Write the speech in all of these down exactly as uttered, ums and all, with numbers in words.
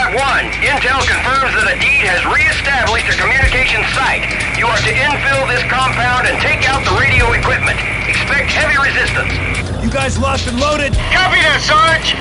five one, Intel confirms that a deed has re-established a communications site. You are to infill this compound and take out the radio equipment. Expect heavy resistance. You guys locked and loaded? Copy that, Sarge!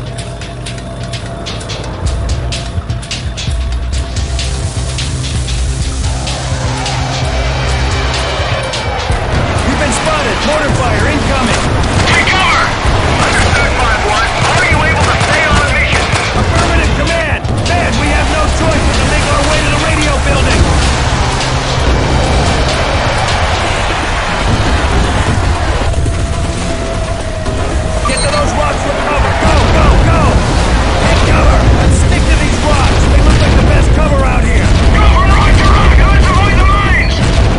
We've been spotted! Mortar fire incoming! Take cover! Understood, five one. Are you able to stay on mission? Affirmative, command! Man, we have no choice but to make our way to the radio building! Get to those rocks for cover! Go, go, go! Take cover! Let's stick to these rocks! They look like the best cover out here! Go for Roger! Let's avoid the mines!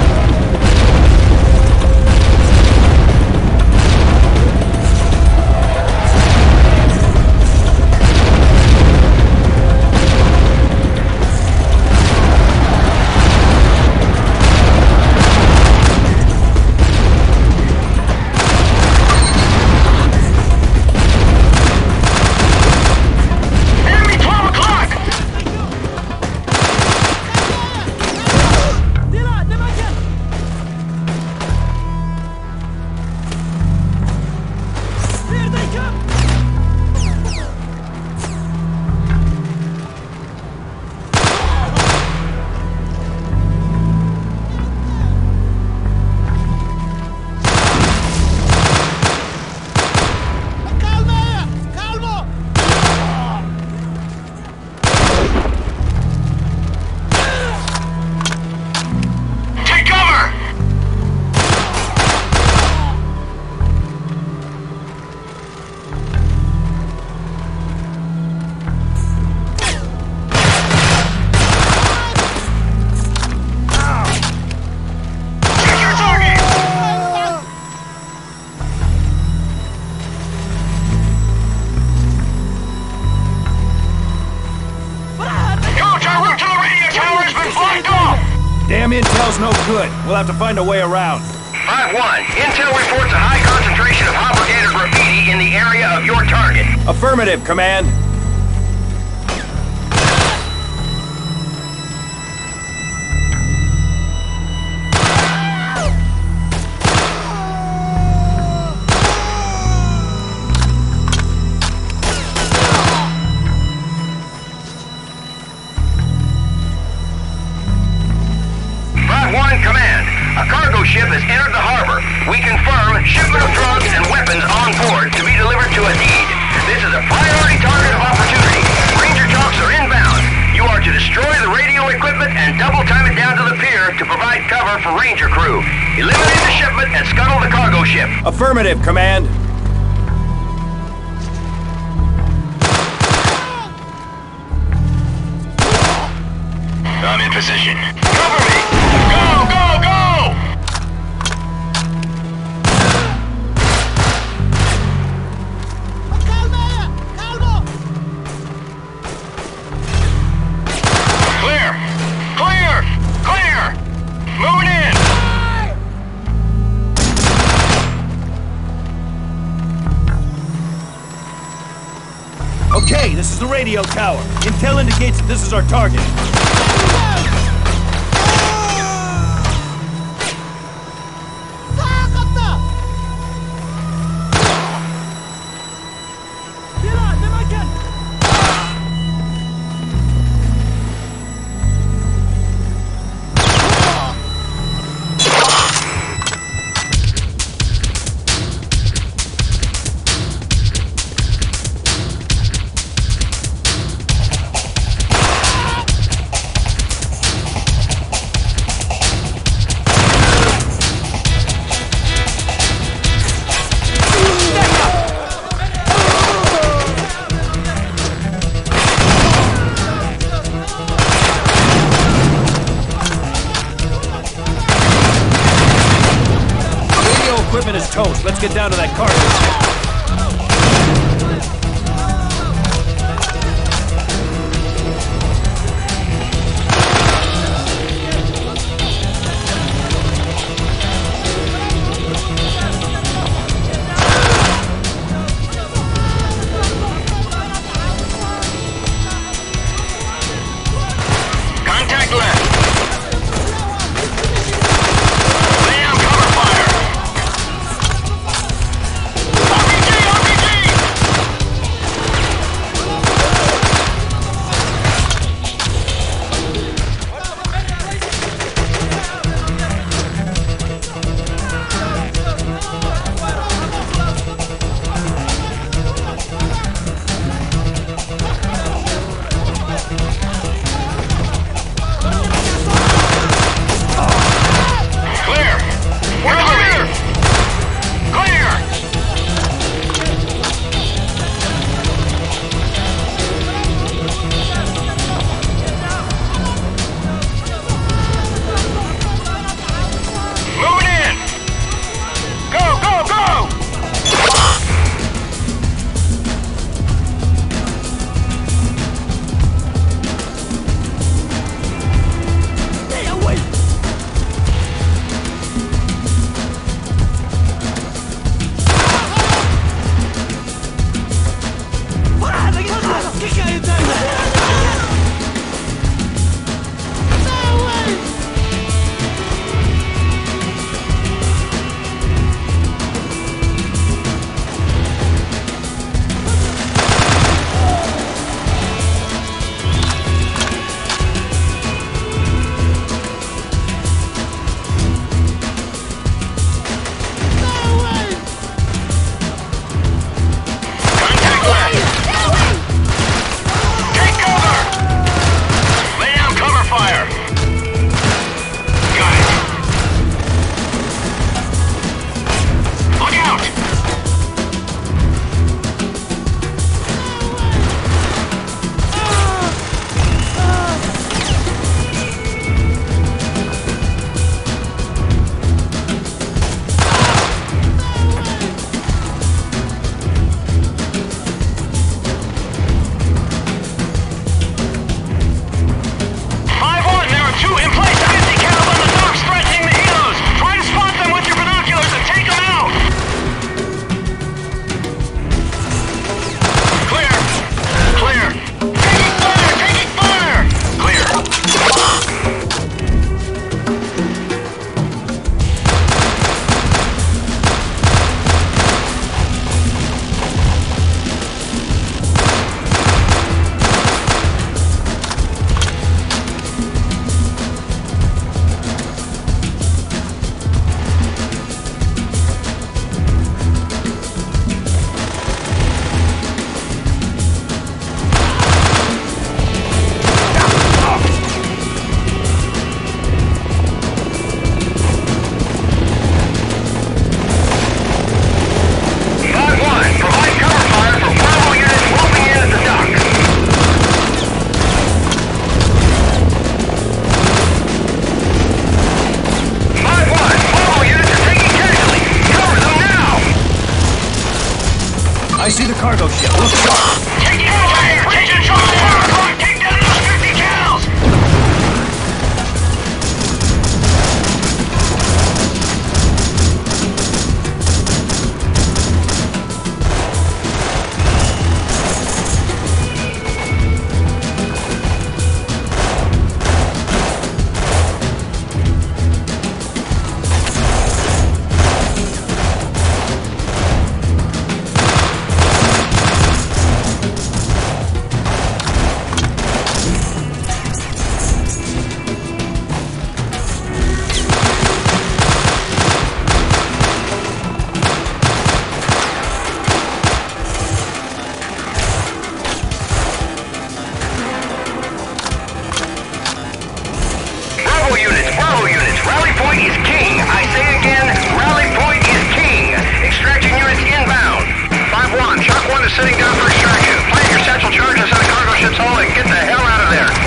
Damn intel's no good. We'll have to find a way around. five one, Intel reports a high concentration of obligated graffiti in the area of your target. Affirmative, command. Ship has entered the harbor. We confirm shipment of drugs and weapons on board to be delivered to a deed. This is a priority target of opportunity. Ranger talks are inbound. You are to destroy the radio equipment and double time it down to the pier to provide cover for Ranger crew. Eliminate the shipment and scuttle the cargo ship. Affirmative, command. I'm in position. Cover me! Go, go, go! Okay, this is the radio tower. Intel indicates that this is our target. Is toast. Let's get down to that cargo ship. I see the cargo ship. Look sharp. Take contact! Ranger Charlie! Take down those fifty cows! Sitting down for extraction. Plant your satchel charge inside the cargo ship's hull and get the hell out of there.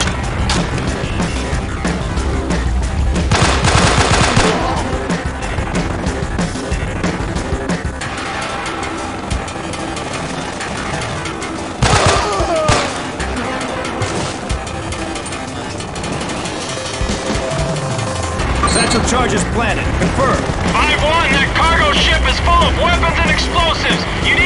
Satchel charge is planted. Confirmed. five one, that cargo ship is full of weapons and explosives. You need